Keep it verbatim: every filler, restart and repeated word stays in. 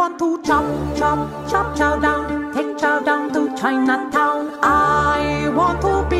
want to chop, chop, chop, chow down, take chow down to Chinatown. I want to be